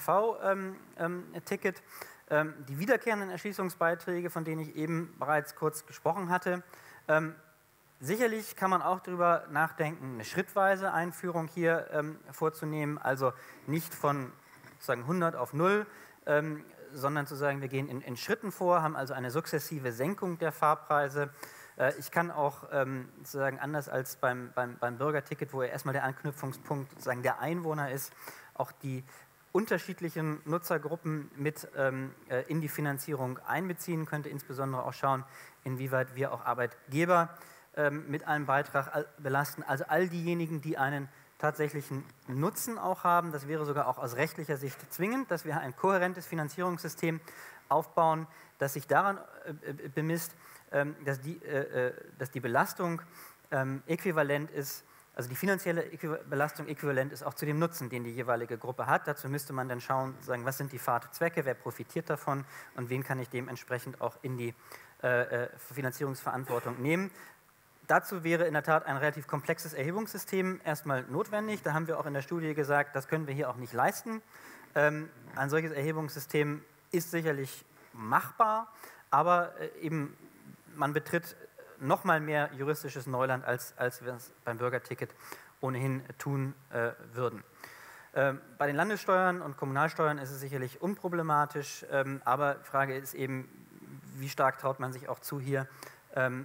V-Ticket. Ähm, ähm, die wiederkehrenden Erschließungsbeiträge, von denen ich eben bereits kurz gesprochen hatte. Ähm, sicherlich kann man auch darüber nachdenken, eine schrittweise Einführung hier ähm, vorzunehmen, also nicht von sozusagen hundert auf null, ähm, sondern zu sagen, wir gehen in, in Schritten vor, haben also eine sukzessive Senkung der Fahrpreise. Äh, ich kann auch ähm, sozusagen anders als beim, beim, beim Bürgerticket, wo ja erstmal der Anknüpfungspunkt sozusagen der Einwohner ist, auch die unterschiedlichen Nutzergruppen mit ähm, äh, in die Finanzierung einbeziehen, könnte insbesondere auch schauen, inwieweit wir auch Arbeitgeber ähm, mit einem Beitrag belasten, also all diejenigen, die einen tatsächlichen Nutzen auch haben. Das wäre sogar auch aus rechtlicher Sicht zwingend, dass wir ein kohärentes Finanzierungssystem aufbauen, das sich daran äh, bemisst, ähm, dass, die, äh, dass die Belastung ähm, äquivalent ist, also die finanzielle Äqu- Belastung äquivalent ist auch zu dem Nutzen, den die jeweilige Gruppe hat. Dazu müsste man dann schauen, sagen, was sind die Fahrtzwecke, wer profitiert davon und wen kann ich dementsprechend auch in die äh, Finanzierungsverantwortung nehmen. Dazu wäre in der Tat ein relativ komplexes Erhebungssystem erstmal notwendig. Da haben wir auch in der Studie gesagt, das können wir hier auch nicht leisten. Ähm, ein solches Erhebungssystem ist sicherlich machbar, aber äh, eben man betritt noch mal mehr juristisches Neuland, als, als wir es beim Bürgerticket ohnehin tun äh, würden. Ähm, bei den Landessteuern und Kommunalsteuern ist es sicherlich unproblematisch, ähm, aber die Frage ist eben, wie stark traut man sich auch zu, hier ähm,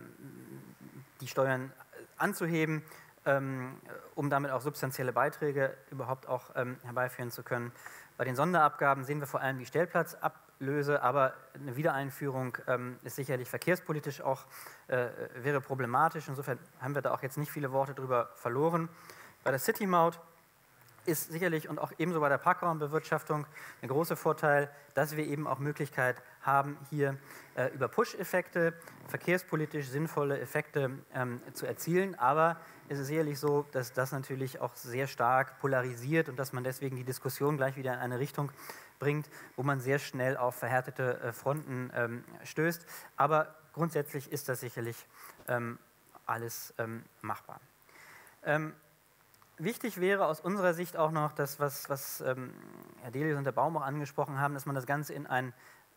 die Steuern anzuheben, ähm, um damit auch substanzielle Beiträge überhaupt auch ähm, herbeiführen zu können. Bei den Sonderabgaben sehen wir vor allem die Stellplatzablöse, aber eine Wiedereinführung ähm, ist sicherlich verkehrspolitisch auch, äh, wäre problematisch. Insofern haben wir da auch jetzt nicht viele Worte drüber verloren. Bei der City-Maut ist sicherlich und auch ebenso bei der Parkraumbewirtschaftung ein großer Vorteil, dass wir eben auch Möglichkeit haben, hier äh, über Push-Effekte verkehrspolitisch sinnvolle Effekte ähm, zu erzielen. Aber es ist sicherlich so, dass das natürlich auch sehr stark polarisiert und dass man deswegen die Diskussion gleich wieder in eine Richtung bringt, wo man sehr schnell auf verhärtete äh, Fronten ähm, stößt. Aber grundsätzlich ist das sicherlich ähm, alles ähm, machbar. Ähm, Wichtig wäre aus unserer Sicht auch noch das, was, was ähm, Herr Delius und der Baum auch angesprochen haben, dass man das Ganze in ein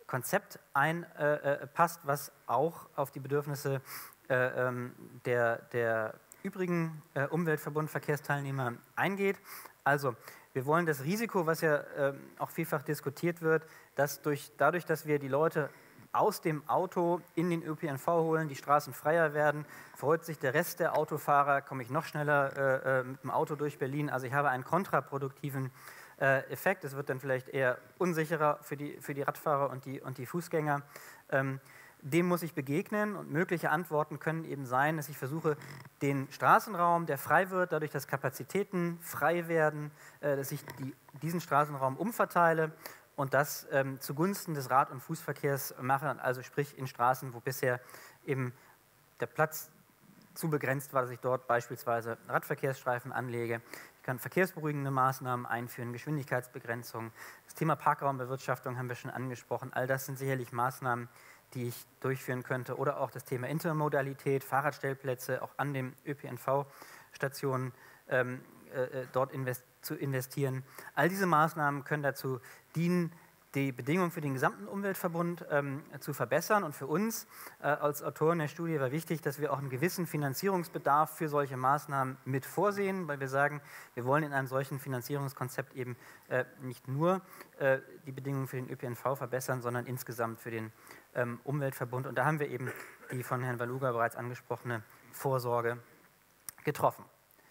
Konzept einpasst, was auch auf die Bedürfnisse äh, ähm, der, der übrigen äh, Umweltverbund-Verkehrsteilnehmer eingeht. Also wir wollen das Risiko, was ja äh, auch vielfach diskutiert wird, dass durch, dadurch, dass wir die Leute aus dem Auto in den Ö P N V holen, die Straßen freier werden, freut sich der Rest der Autofahrer, komme ich noch schneller äh, mit dem Auto durch Berlin. Also ich habe einen kontraproduktiven äh, Effekt. Es wird dann vielleicht eher unsicherer für die, für die Radfahrer und die, und die Fußgänger. Ähm, dem muss ich begegnen und mögliche Antworten können eben sein, dass ich versuche, den Straßenraum, der frei wird, dadurch, dass Kapazitäten frei werden, äh, dass ich die, diesen Straßenraum umverteile und das ähm, zugunsten des Rad- und Fußverkehrs mache, also sprich in Straßen, wo bisher eben der Platz zu begrenzt war, dass ich dort beispielsweise Radverkehrsstreifen anlege. Ich kann verkehrsberuhigende Maßnahmen einführen, Geschwindigkeitsbegrenzung. Das Thema Parkraumbewirtschaftung haben wir schon angesprochen. All das sind sicherlich Maßnahmen, die ich durchführen könnte. Oder auch das Thema Intermodalität, Fahrradstellplätze, auch an den Ö P N V-Stationen ähm, äh, dort invest zu investieren. All diese Maßnahmen können dazu dienen, die Bedingungen für den gesamten Umweltverbund ähm, zu verbessern. Und für uns äh, als Autoren der Studie war wichtig, dass wir auch einen gewissen Finanzierungsbedarf für solche Maßnahmen mit vorsehen, weil wir sagen, wir wollen in einem solchen Finanzierungskonzept eben äh, nicht nur äh, die Bedingungen für den Ö P N V verbessern, sondern insgesamt für den ähm, Umweltverbund. Und da haben wir eben die von Herrn Waluga bereits angesprochene Vorsorge getroffen.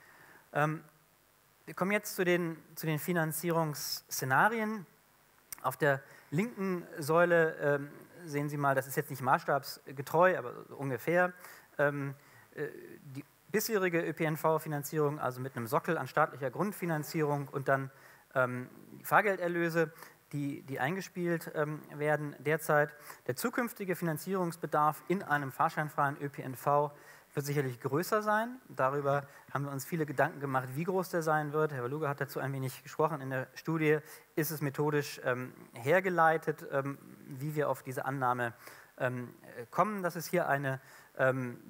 Ähm, wir kommen jetzt zu den, zu den Finanzierungsszenarien. Auf der linken Säule ähm, sehen Sie mal, das ist jetzt nicht maßstabsgetreu, aber so ungefähr, ähm, äh, die bisherige Ö P N V-Finanzierung, also mit einem Sockel an staatlicher Grundfinanzierung und dann ähm, die Fahrgelderlöse, die, die eingespielt ähm, werden derzeit. Der zukünftige Finanzierungsbedarf in einem fahrscheinfreien Ö P N V wird sicherlich größer sein. Darüber haben wir uns viele Gedanken gemacht, wie groß der sein wird. Herr Waluga hat dazu ein wenig gesprochen. In der Studie ist es methodisch ähm, hergeleitet, ähm, wie wir auf diese Annahme ähm, kommen. Das ist hier eine ähm,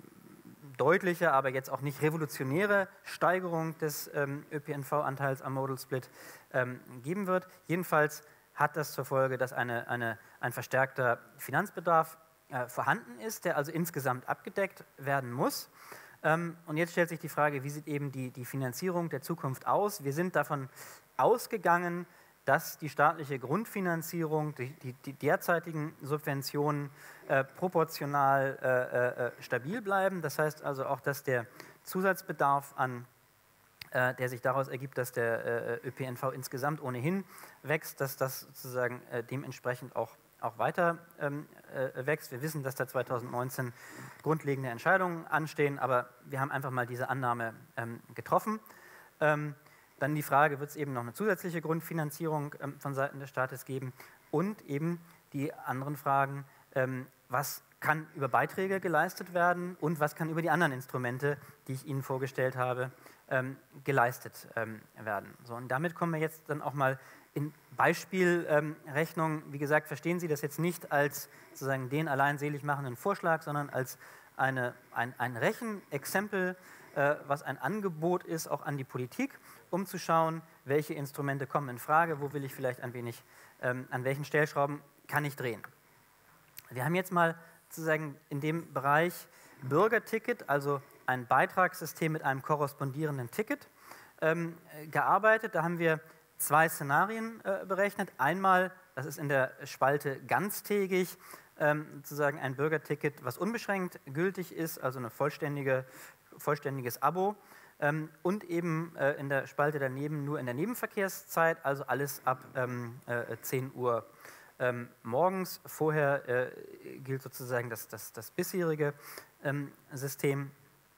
deutliche, aber jetzt auch nicht revolutionäre Steigerung des ähm, Ö P N V-Anteils am Modal Split ähm, geben wird. Jedenfalls hat das zur Folge, dass eine, eine, ein verstärkter Finanzbedarf äh, vorhanden ist, der also insgesamt abgedeckt werden muss. Ähm, und jetzt stellt sich die Frage, wie sieht eben die, die Finanzierung der Zukunft aus? Wir sind davon ausgegangen, dass die staatliche Grundfinanzierung, die, die, die derzeitigen Subventionen äh, proportional äh, äh, stabil bleiben. Das heißt also auch, dass der Zusatzbedarf, an, äh, der sich daraus ergibt, dass der äh, Ö P N V insgesamt ohnehin wächst, dass das sozusagen äh, dementsprechend auch, auch weiter ähm, äh, wächst. Wir wissen, dass da zweitausendneunzehn grundlegende Entscheidungen anstehen, aber wir haben einfach mal diese Annahme ähm, getroffen. Ähm, Dann die Frage, wird es eben noch eine zusätzliche Grundfinanzierung ähm, von Seiten des Staates geben? Und eben die anderen Fragen, ähm, was kann über Beiträge geleistet werden und was kann über die anderen Instrumente, die ich Ihnen vorgestellt habe, ähm, geleistet ähm, werden. So, und damit kommen wir jetzt dann auch mal in Beispielrechnung. Ähm, Wie gesagt, verstehen Sie das jetzt nicht als sozusagen den allein selig machenden Vorschlag, sondern als eine, ein, ein Rechenexempel, was ein Angebot ist, auch an die Politik, um zu schauen, welche Instrumente kommen in Frage, wo will ich vielleicht ein wenig, ähm, an welchen Stellschrauben kann ich drehen. Wir haben jetzt mal sozusagen in dem Bereich Bürgerticket, also ein Beitragssystem mit einem korrespondierenden Ticket, ähm, gearbeitet. Da haben wir zwei Szenarien äh, berechnet. Einmal, das ist in der Spalte ganztägig, ähm, sozusagen ein Bürgerticket, was unbeschränkt gültig ist, also eine vollständige vollständiges Abo ähm, und eben äh, in der Spalte daneben nur in der Nebenverkehrszeit, also alles ab ähm, äh, zehn Uhr ähm, morgens. Vorher äh, gilt sozusagen das, das, das bisherige ähm, System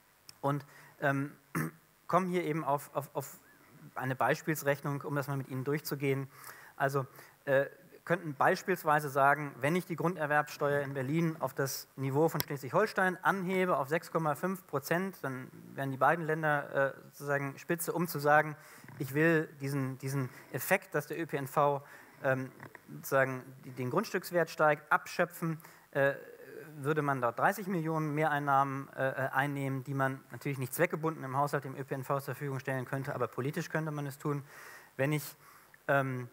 und ähm, kommen hier eben auf, auf, auf eine Beispielsrechnung, um das mal mit Ihnen durchzugehen. Also äh, könnten beispielsweise sagen, wenn ich die Grunderwerbsteuer in Berlin auf das Niveau von Schleswig-Holstein anhebe, auf sechs Komma fünf Prozent, dann wären die beiden Länder äh, sozusagen spitze, um zu sagen, ich will diesen, diesen Effekt, dass der Ö P N V ähm, sozusagen den Grundstückswert steigt, abschöpfen, äh, würde man dort dreißig Millionen Mehreinnahmen äh, einnehmen, die man natürlich nicht zweckgebunden im Haushalt dem Ö P N V zur Verfügung stellen könnte, aber politisch könnte man es tun. Wenn ich ähm,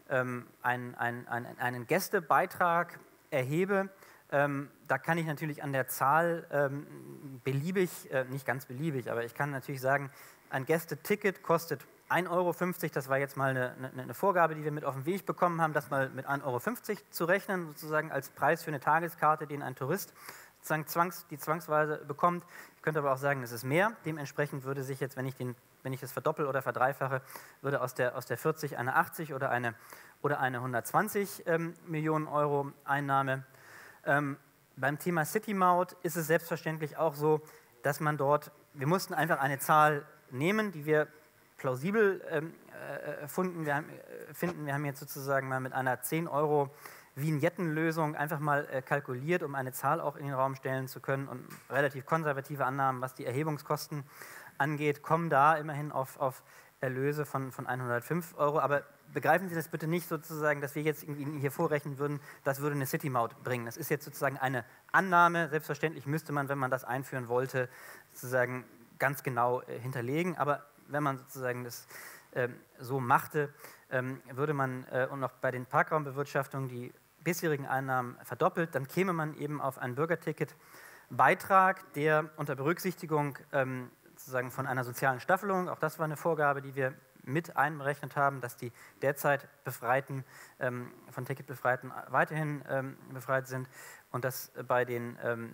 ähm, einen, einen, einen, einen Gästebeitrag erhebe, ähm, da kann ich natürlich an der Zahl ähm, beliebig, äh, nicht ganz beliebig, aber ich kann natürlich sagen, ein Gästeticket kostet ein Euro fünfzig, das war jetzt mal eine, eine, eine Vorgabe, die wir mit auf den Weg bekommen haben, das mal mit ein Euro fünfzig zu rechnen, sozusagen als Preis für eine Tageskarte, den ein Tourist sozusagen zwangs, die zwangsweise bekommt. Ich könnte aber auch sagen, es ist mehr. Dementsprechend würde sich jetzt, wenn ich, den, wenn ich das verdoppel oder verdreifache, würde aus der, aus der vierzig eine achtzig oder eine, oder eine hundertzwanzig ähm, Millionen Euro Einnahme. Ähm, beim Thema City Maut ist es selbstverständlich auch so, dass man dort, wir mussten einfach eine Zahl nehmen, die wir plausibel ähm, äh, finden. Wir haben, äh, finden. Wir haben jetzt sozusagen mal mit einer zehn Euro Vignettenlösung einfach mal äh, kalkuliert, um eine Zahl auch in den Raum stellen zu können, und relativ konservative Annahmen, was die Erhebungskosten angeht, kommen da immerhin auf, auf Erlöse von, von hundertfünf Euro. Aber begreifen Sie das bitte nicht sozusagen, dass wir jetzt Ihnen hier vorrechnen würden, das würde eine City-Maut bringen. Das ist jetzt sozusagen eine Annahme. Selbstverständlich müsste man, wenn man das einführen wollte, sozusagen ganz genau äh, hinterlegen. Aber wenn man sozusagen das ähm, so machte, ähm, würde man äh, und noch bei den Parkraumbewirtschaftungen die bisherigen Einnahmen verdoppelt, dann käme man eben auf einen Bürgerticket-Beitrag, der unter Berücksichtigung ähm, sozusagen von einer sozialen Staffelung, auch das war eine Vorgabe, die wir mit einberechnet haben, dass die derzeit Befreiten, ähm, von Ticketbefreiten weiterhin ähm, befreit sind und dass bei den ähm,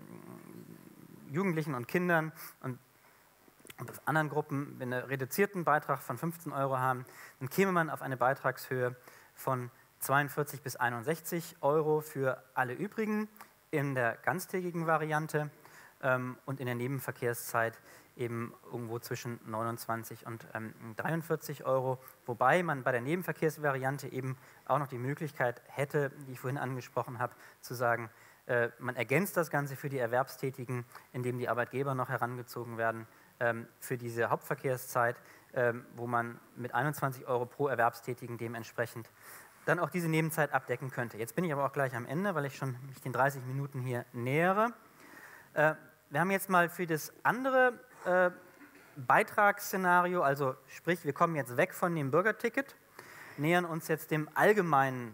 Jugendlichen und Kindern und und auf anderen Gruppen einen reduzierten Beitrag von fünfzehn Euro haben, dann käme man auf eine Beitragshöhe von zweiundvierzig bis einundsechzig Euro für alle übrigen in der ganztägigen Variante ähm, und in der Nebenverkehrszeit eben irgendwo zwischen neunundzwanzig und ähm, dreiundvierzig Euro, wobei man bei der Nebenverkehrsvariante eben auch noch die Möglichkeit hätte, die ich vorhin angesprochen habe, zu sagen, äh, man ergänzt das Ganze für die Erwerbstätigen, indem die Arbeitgeber noch herangezogen werden, für diese Hauptverkehrszeit, wo man mit einundzwanzig Euro pro Erwerbstätigen dementsprechend dann auch diese Nebenzeit abdecken könnte. Jetzt bin ich aber auch gleich am Ende, weil ich schon mich den dreißig Minuten hier nähere. Wir haben jetzt mal für das andere Beitragsszenario, also sprich, wir kommen jetzt weg von dem Bürgerticket, nähern uns jetzt dem allgemeinen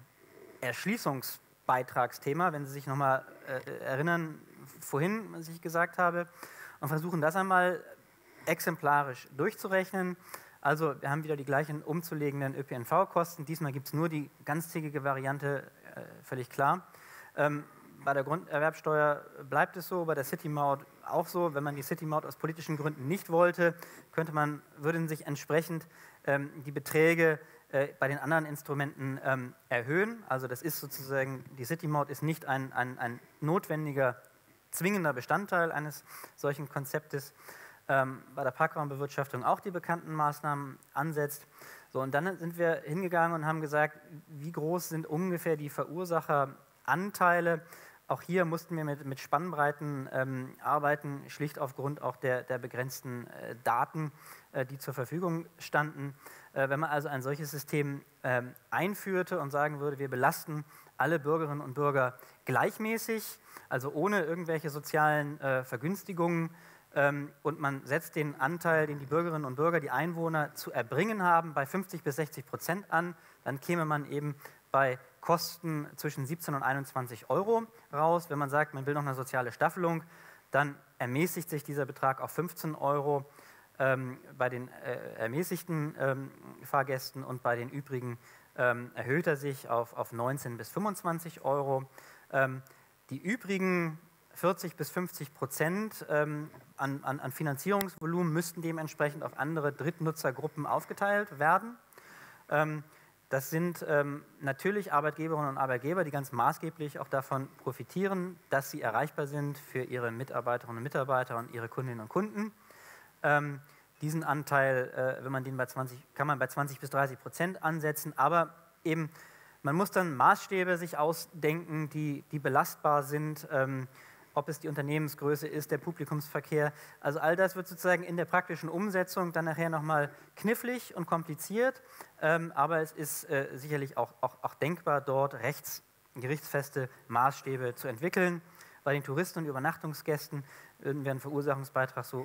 Erschließungsbeitragsthema, wenn Sie sich nochmal erinnern, vorhin, was ich gesagt habe, und versuchen das einmal exemplarisch durchzurechnen. Also wir haben wieder die gleichen umzulegenden Ö P N V-Kosten. Diesmal gibt es nur die ganztägige Variante, äh, völlig klar. Ähm, bei der Grunderwerbsteuer bleibt es so, bei der City-Maut auch so. Wenn man die City-Maut aus politischen Gründen nicht wollte, könnte man, würden sich entsprechend ähm, die Beträge äh, bei den anderen Instrumenten ähm, erhöhen. Also das ist sozusagen, die City-Maut ist nicht ein, ein, ein notwendiger, zwingender Bestandteil eines solchen Konzeptes. Ähm, bei der Parkraumbewirtschaftung auch die bekannten Maßnahmen ansetzt. So, und dann sind wir hingegangen und haben gesagt, wie groß sind ungefähr die Verursacheranteile. Auch hier mussten wir mit, mit Spannbreiten ähm, arbeiten, schlicht aufgrund auch der, der begrenzten äh, Daten, äh, die zur Verfügung standen. Äh, wenn man also ein solches System äh, einführte und sagen würde, wir belasten alle Bürgerinnen und Bürger gleichmäßig, also ohne irgendwelche sozialen äh, Vergünstigungen, ähm, und man setzt den Anteil, den die Bürgerinnen und Bürger, die Einwohner zu erbringen haben, bei fünfzig bis sechzig Prozent an, dann käme man eben bei Kosten zwischen siebzehn und einundzwanzig Euro raus. Wenn man sagt, man will noch eine soziale Staffelung, dann ermäßigt sich dieser Betrag auf fünfzehn Euro ähm, bei den äh, ermäßigten ähm, Fahrgästen und bei den übrigen ähm, erhöht er sich auf, auf neunzehn bis fünfundzwanzig Euro. Ähm, die übrigen vierzig bis fünfzig Prozent ähm, an, an, an Finanzierungsvolumen müssten dementsprechend auf andere Drittnutzergruppen aufgeteilt werden. Ähm, das sind ähm, natürlich Arbeitgeberinnen und Arbeitgeber, die ganz maßgeblich auch davon profitieren, dass sie erreichbar sind für ihre Mitarbeiterinnen und Mitarbeiter und ihre Kundinnen und Kunden. Ähm, diesen Anteil, äh, wenn man den bei zwanzig, kann man bei zwanzig bis dreißig Prozent ansetzen, aber eben man muss dann Maßstäbe sich ausdenken, die, die belastbar sind, ähm, ob es die Unternehmensgröße ist, der Publikumsverkehr. Also all das wird sozusagen in der praktischen Umsetzung dann nachher nochmal knifflig und kompliziert, ähm, aber es ist äh, sicherlich auch, auch, auch denkbar, dort rechts, gerichtsfeste Maßstäbe zu entwickeln. Bei den Touristen und Übernachtungsgästen würden wir einen Verursachungsbeitrag so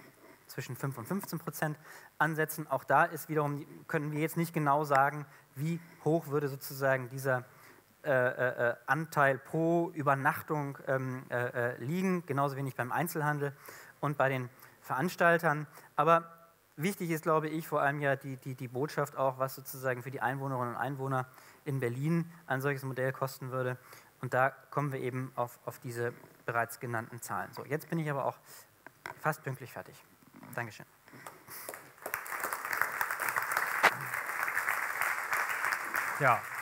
zwischen fünf und fünfzehn Prozent ansetzen. Auch da ist wiederum, können wir jetzt nicht genau sagen, wie hoch würde sozusagen dieser äh, äh, Anteil pro Übernachtung ähm, äh, liegen, genauso wenig beim Einzelhandel und bei den Veranstaltern. Aber wichtig ist, glaube ich, vor allem ja die, die, die Botschaft auch, was sozusagen für die Einwohnerinnen und Einwohner in Berlin ein solches Modell kosten würde. Und da kommen wir eben auf, auf diese bereits genannten Zahlen. So, jetzt bin ich aber auch fast pünktlich fertig. Dankeschön. Ja.